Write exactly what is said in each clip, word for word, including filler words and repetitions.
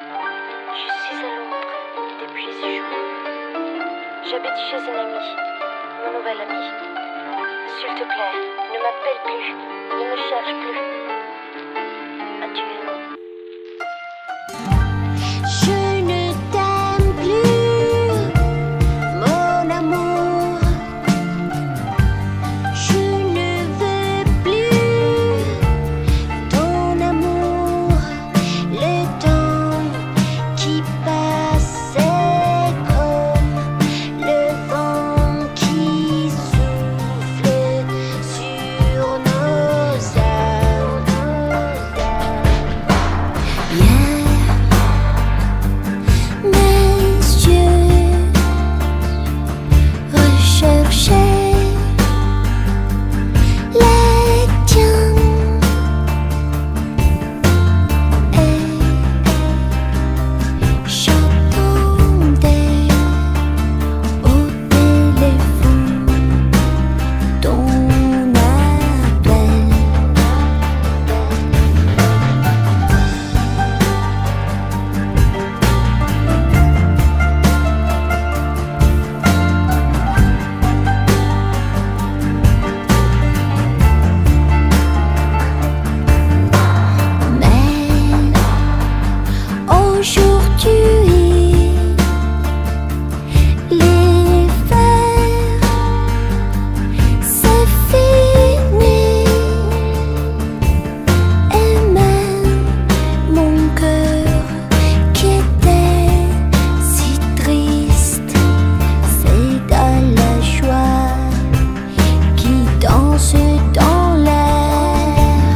Je suis à Londres depuis six jours. J'habite chez une amie, mon nouvelle amie. S'il te plaît, ne m'appelle plus, ne me cherche plus. Adieu. Je ne t'aime plus, mon amour. Je ne veux plus ton amour. Le temps qui passe est comme le vent qui souffle sur nos âmes. Hier, mes yeux recherchaient les tiens et j'attendais au téléphone ton appel. Mais aujourd'hui, l'hiver, c'est fini. Et même mon cœur qui était si triste, c'est de la joie qui danse dans l'air.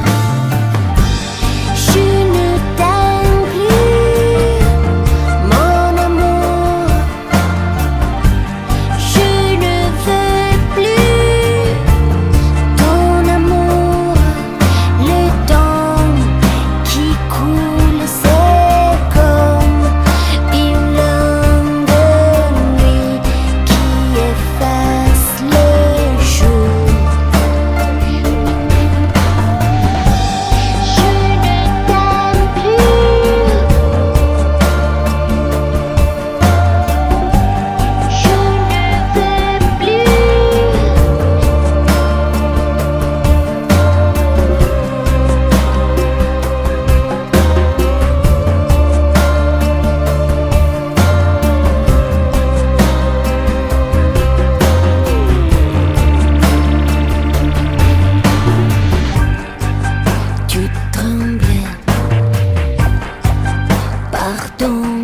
Je ne t'aime plus, mon amour. Je ne veux plus ton amour. Le temps qui coule, c'est comme une longue nuit qui efface le jour. Je ne t'aime plus. Je ne veux plus. Tu tremblais, pardon.